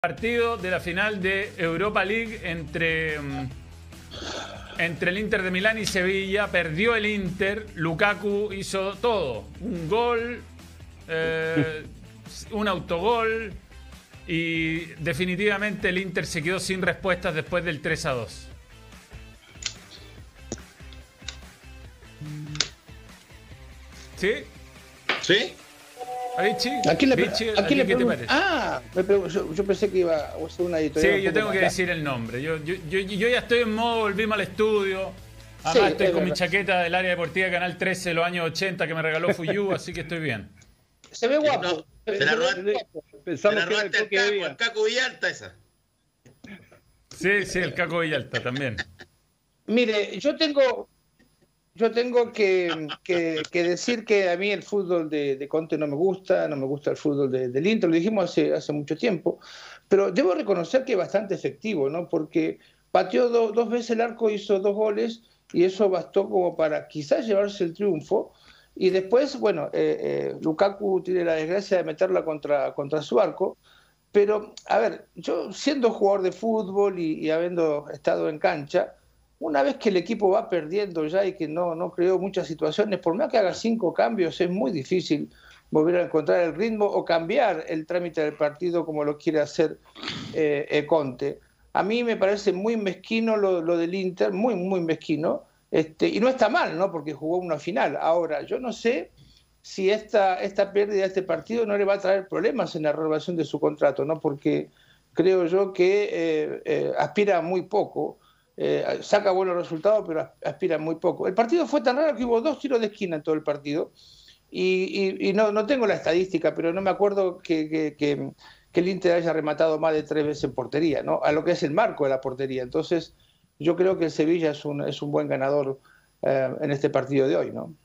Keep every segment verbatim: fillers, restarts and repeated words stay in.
Partido de la final de Europa League entre, entre el Inter de Milán y Sevilla. Perdió el Inter. Lukaku hizo todo. Un gol, eh, un autogol. Y definitivamente el Inter se quedó sin respuestas después del tres a dos. ¿Sí? ¿Sí? Vichy, ¿A quién le, Vichy, ¿a quién le ¿qué te pregunto? parece? Ah, me pregunto, yo, yo pensé que iba a hacer una editorial. Sí, yo tengo que acá. decir el nombre. Yo, yo, yo, yo ya estoy en modo, volvimos al estudio. Además, sí, estoy con verdad. mi chaqueta del área deportiva de Canal trece, los años ochenta, que me regaló Fuyu, así que estoy bien. Se ve guapo. No, se, se la robaste, Pensamos que era el Caco, el Caco Villalta esa. Sí, sí, el Caco Villalta también. Mire, yo tengo... Yo tengo que, que, que decir que a mí el fútbol de, de Conte no me gusta, no me gusta el fútbol de, del Inter, lo dijimos hace, hace mucho tiempo, pero debo reconocer que es bastante efectivo, ¿no? Porque pateó do, dos veces el arco, hizo dos goles y eso bastó como para quizás llevarse el triunfo. Y después, bueno, eh, eh, Lukaku tiene la desgracia de meterla contra, contra su arco, pero, a ver, yo siendo jugador de fútbol y, y habiendo estado en cancha, una vez que el equipo va perdiendo ya y que no, no creó muchas situaciones, por más que haga cinco cambios, es muy difícil volver a encontrar el ritmo o cambiar el trámite del partido como lo quiere hacer eh, eh, Conte. A mí me parece muy mezquino lo, lo del Inter, muy, muy mezquino, este, y no está mal, ¿no? Porque jugó una final. Ahora, yo no sé si esta, esta pérdida de este partido no le va a traer problemas en la renovación de su contrato, ¿no? Porque creo yo que eh, eh, aspira a muy poco. Eh, saca buenos resultados, pero aspira muy poco. El partido fue tan raro que hubo dos tiros de esquina en todo el partido y, y, y no, no tengo la estadística, pero no me acuerdo que, que, que, que el Inter haya rematado más de tres veces en portería, ¿no? A lo que es el marco de la portería. Entonces yo creo que el Sevilla es un, es un buen ganador eh, en este partido de hoy, ¿no?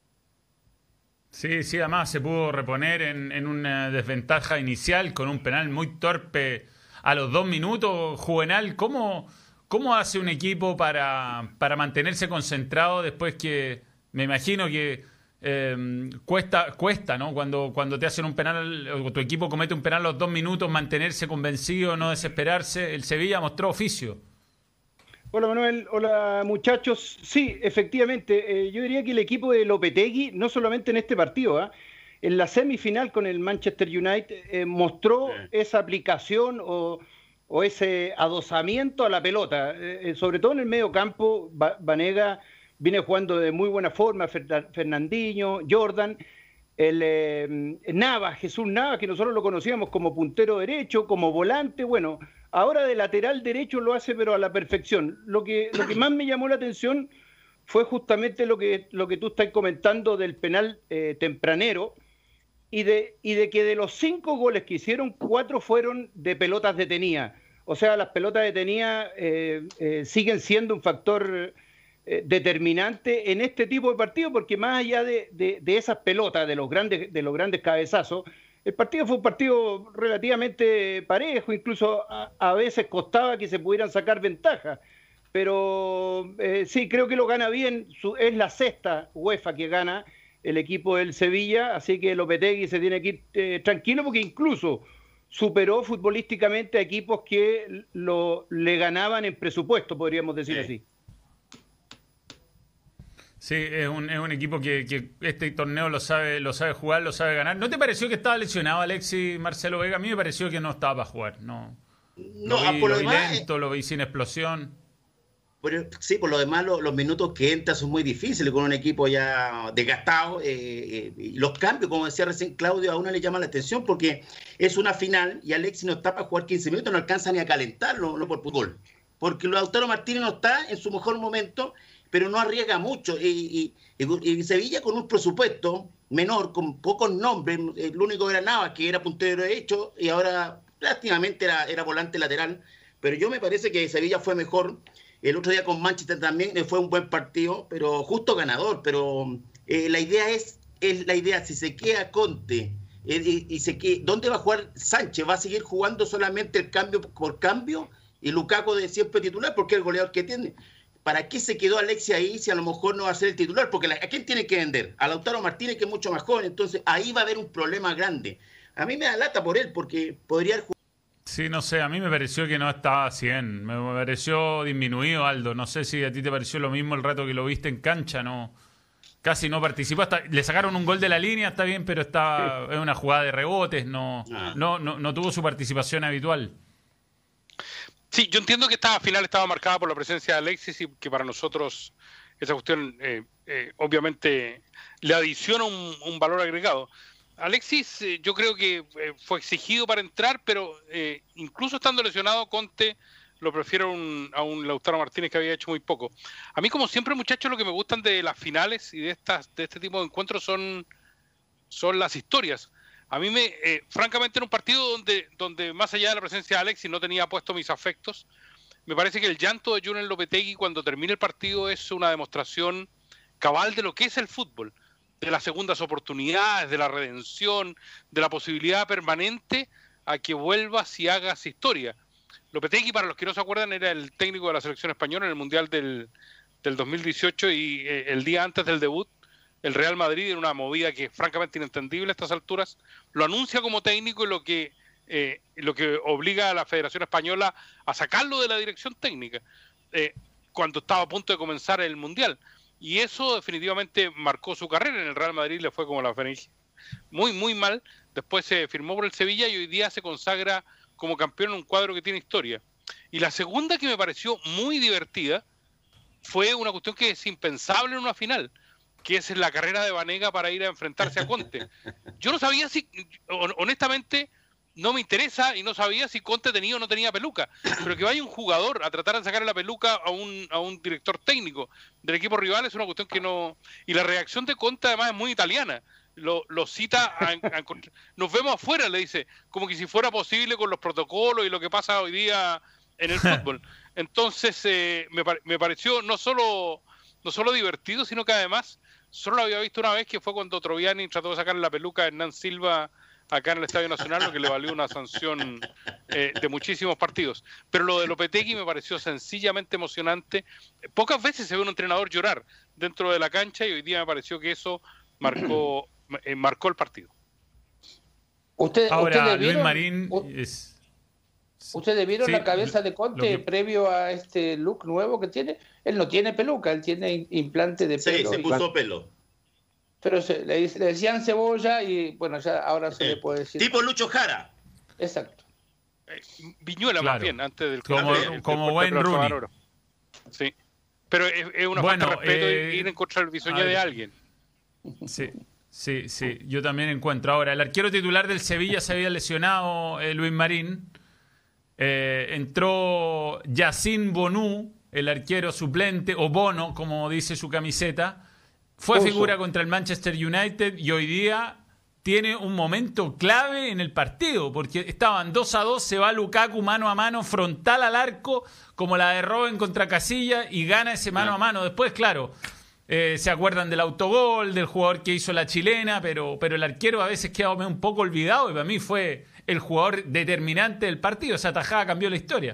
Sí, sí, además se pudo reponer en, en una desventaja inicial con un penal muy torpe a los dos minutos. Juvenal, ¿cómo... ¿Cómo hace un equipo para, para mantenerse concentrado después que, me imagino que eh, cuesta, cuesta, ¿no? Cuando, cuando te hacen un penal, o tu equipo comete un penal a los dos minutos, mantenerse convencido, no desesperarse. El Sevilla mostró oficio. Hola Manuel, hola muchachos. Sí, efectivamente, eh, yo diría que el equipo de Lopetegui, no solamente en este partido, ¿eh? en la semifinal con el Manchester United, eh, mostró sí. esa aplicación o... o ese adosamiento a la pelota, eh, sobre todo en el medio campo. Banega viene jugando de muy buena forma, Fernandinho, Jordan, el eh, Navas, Jesús Navas, que nosotros lo conocíamos como puntero derecho, como volante, bueno, ahora de lateral derecho lo hace pero a la perfección. Lo que, lo que más me llamó la atención fue justamente lo que, lo que tú estás comentando del penal eh, tempranero, Y de, y de que de los cinco goles que hicieron, cuatro fueron de pelotas detenidas. O sea, las pelotas detenidas eh, eh, siguen siendo un factor eh, determinante en este tipo de partidos, porque más allá de, de, de esas pelotas, de los, grandes, de los grandes cabezazos, el partido fue un partido relativamente parejo, incluso a, a veces costaba que se pudieran sacar ventajas. Pero eh, sí, creo que lo gana bien, su, es la sexta UEFA que gana el equipo del Sevilla, así que Lopetegui se tiene que ir eh, tranquilo, porque incluso superó futbolísticamente a equipos que lo, le ganaban en presupuesto, podríamos decir sí. así. Sí, es un, es un equipo que, que este torneo lo sabe, lo sabe jugar, lo sabe ganar. ¿No te pareció que estaba lesionado Alexis Marcelo Vega? A mí me pareció que no estaba para jugar. No, no lo vi, por lo lo vi demás, lento, lo vi sin explosión. Pero, sí, por lo demás lo, los minutos que entra son muy difíciles con un equipo ya desgastado. Eh, eh, y los cambios, como decía recién Claudio, a uno le llama la atención porque es una final y Alexis no está para jugar quince minutos, no alcanza ni a calentarlo no por fútbol. Porque Lautaro Martínez no está en su mejor momento, pero no arriesga mucho. Y, y, y Sevilla con un presupuesto menor, con pocos nombres, el único era Navas, que era puntero derecho, y ahora prácticamente era, era volante lateral. Pero yo me parece que Sevilla fue mejor. El otro día con Manchester también fue un buen partido, pero justo ganador. Pero eh, la idea es, es la idea, si se queda Conte, eh, y, y se queda, ¿dónde va a jugar Sánchez? ¿Va a seguir jugando solamente el cambio por cambio? Y Lukaku de siempre titular, porque es el goleador que tiene. ¿Para qué se quedó Alexis ahí si a lo mejor no va a ser el titular? Porque la, ¿a quién tiene que vender? A Lautaro Martínez, que es mucho más joven. Entonces ahí va a haber un problema grande. A mí me da lata por él, porque podría jugar. Sí, no sé, a mí me pareció que no estaba a cien, me pareció disminuido, Aldo. No sé si a ti te pareció lo mismo el rato que lo viste en cancha, no, casi no participó. Hasta, le sacaron un gol de la línea, está bien, pero está es una jugada de rebotes, no, Ah. no, no, no tuvo su participación habitual. Sí, yo entiendo que esta final estaba marcada por la presencia de Alexis y que para nosotros esa cuestión eh, eh, obviamente le adiciona un, un valor agregado. Alexis eh, yo creo que eh, fue exigido para entrar, pero eh, incluso estando lesionado, Conte lo prefiere a un, a un Lautaro Martínez que había hecho muy poco. A mí, como siempre, muchachos, lo que me gustan de las finales y de estas de este tipo de encuentros son, son las historias. A mí, me eh, francamente, en un partido donde, donde más allá de la presencia de Alexis no tenía puesto mis afectos, me parece que el llanto de Julen Lopetegui cuando termina el partido es una demostración cabal de lo que es el fútbol, de las segundas oportunidades, de la redención, de la posibilidad permanente a que vuelvas y hagas historia. Lopetegui, para los que no se acuerdan, era el técnico de la selección española en el Mundial del, del dos mil dieciocho y eh, el día antes del debut, el Real Madrid, en una movida que es francamente inentendible a estas alturas, lo anuncia como técnico y lo que, eh, lo que obliga a la Federación Española a sacarlo de la dirección técnica, eh, cuando estaba a punto de comenzar el Mundial. Y eso definitivamente marcó su carrera. En el Real Madrid le fue como la Fenicia. Muy, muy mal. Después se firmó por el Sevilla y hoy día se consagra como campeón en un cuadro que tiene historia. Y la segunda, que me pareció muy divertida, fue una cuestión que es impensable en una final, que es la carrera de Banega para ir a enfrentarse a Conte. Yo no sabía si, honestamente, no me interesa y no sabía si Conte tenía o no tenía peluca, pero que vaya un jugador a tratar de sacarle la peluca a un, a un director técnico del equipo rival es una cuestión que no... Y la reacción de Conte además es muy italiana. Lo, lo cita, a, a, nos vemos afuera, le dice, como que si fuera posible con los protocolos y lo que pasa hoy día en el fútbol. Entonces eh, me, me pareció no solo, no solo divertido, sino que además solo lo había visto una vez, que fue cuando Troviani trató de sacarle la peluca a Hernán Silva acá en el Estadio Nacional, lo que le valió una sanción eh, de muchísimos partidos. Pero lo de Lopetegui me pareció sencillamente emocionante. Pocas veces se ve un entrenador llorar dentro de la cancha y hoy día me pareció que eso marcó, eh, marcó el partido. ¿Usted, Ahora, ¿ustedes Luis vieron, Marín u- es... ¿ustedes vieron Sí, la cabeza de Conte lo que- previo a este look nuevo que tiene? Él no tiene peluca, él tiene in- implante de Sí, pelo. se Y- puso pelo. Pero se, le, dice- le decían cebolla y bueno, ya ahora se Sí. le puede decir. Tipo Lucho Jara. Exacto. Eh, Viñuela Claro. más bien, antes del Como- del- del como corte buen de pelota Rooney. valoro. Sí. Pero es, es una Bueno, falta de respeto eh, ir en contra del a bisoñé ver. de alguien. Sí, sí, sí, yo también encuentro. Ahora, el arquero titular del Sevilla se había lesionado, eh, Luis Marín. Eh, entró Yacine Bonú, el arquero suplente, o Bono, como dice su camiseta. Fue Uso. figura contra el Manchester United y hoy día tiene un momento clave en el partido, porque estaban dos a dos, se va Lukaku mano a mano, frontal al arco, como la de Robben contra Casillas, y gana ese mano a mano. Después, claro, eh, se acuerdan del autogol, del jugador que hizo la chilena, pero, pero el arquero a veces queda un poco olvidado, y para mí fue el jugador determinante del partido. Esa tajada cambió la historia.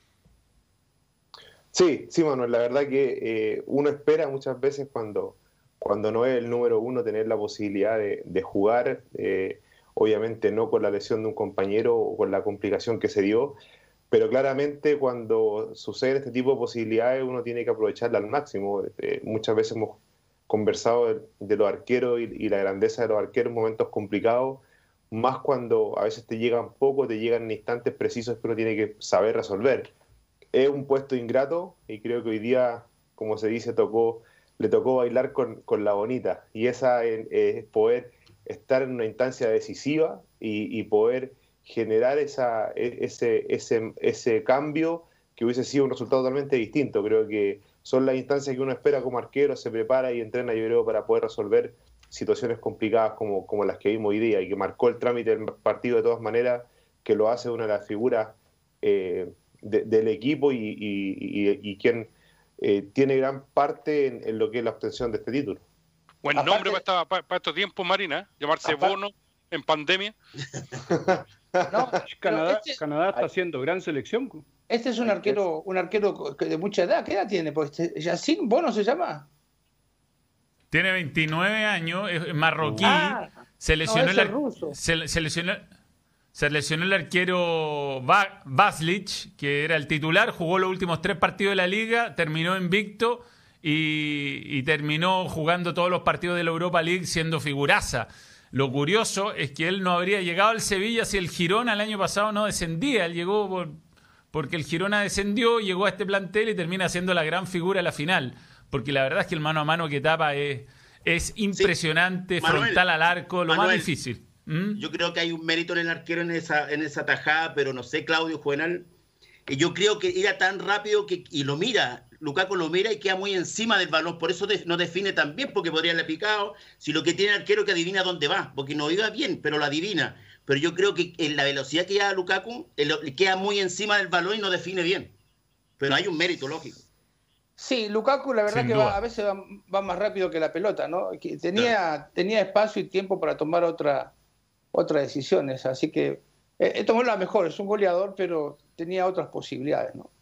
Sí, sí, Manuel, la verdad que eh, uno espera muchas veces cuando, cuando no es el número uno tener la posibilidad de, de jugar, eh, obviamente no con la lesión de un compañero o con la complicación que se dio, pero claramente cuando sucede este tipo de posibilidades uno tiene que aprovecharla al máximo. Eh, muchas veces hemos conversado de, de los arqueros y, y la grandeza de los arqueros en momentos complicados, más cuando a veces te llegan poco, te llegan en instantes precisos que uno tiene que saber resolver. Es un puesto ingrato y creo que hoy día, como se dice, tocó, le tocó bailar con, con la bonita, y esa es, es poder estar en una instancia decisiva y, y poder generar esa, ese, ese, ese cambio que hubiese sido un resultado totalmente distinto. Creo que son las instancias que uno espera como arquero, se prepara y entrena, yo creo, para poder resolver situaciones complicadas como, como las que vimos hoy día, y que marcó el trámite del partido de todas maneras, que lo hace una de las figuras eh, de, del equipo y, y, y, y quien eh, tiene gran parte en, en lo que es la obtención de este título. Buen Aparte- nombre para, esta- para, para estos tiempos, Marina, llamarse Aparte- Bono en pandemia. No, pero Canadá, este, Canadá está haciendo gran selección. este es un arquero, un arquero de mucha edad. ¿Qué edad tiene? Pues este, Yacine Bono se llama. Tiene veintinueve años, es marroquí, Ah, se lesionó, no, el, ese es ar- ruso. se, se lesionó, Se lesionó el arquero Vaslich, que era el titular, jugó los últimos tres partidos de la Liga, terminó invicto y, y terminó jugando todos los partidos de la Europa League siendo figuraza. Lo curioso es que él no habría llegado al Sevilla si el Girona el año pasado no descendía. Él llegó por, porque el Girona descendió, llegó a este plantel y termina siendo la gran figura de la final. Porque la verdad es que el mano a mano que tapa es, es impresionante, sí. Manuel, frontal al arco, lo Manuel, más difícil. ¿Mm? Yo creo que hay un mérito en el arquero en esa, en esa tajada, pero no sé, Claudio Juvenal, yo creo que era tan rápido que, y lo mira, Lukaku lo mira y queda muy encima del balón, por eso de, no define tan bien, porque podría haberle picado, si lo que tiene el arquero es que adivina dónde va, porque no iba bien, pero lo adivina, pero yo creo que en la velocidad que lleva Lukaku, él, queda muy encima del balón y no define bien, pero hay un mérito lógico. Sí, Lukaku la verdad Sin que va, a veces va, va más rápido que la pelota, ¿no? Que tenía, claro. tenía espacio y tiempo para tomar otra otras decisiones, así que eh, tomó la mejor, es un goleador, pero tenía otras posibilidades, ¿no?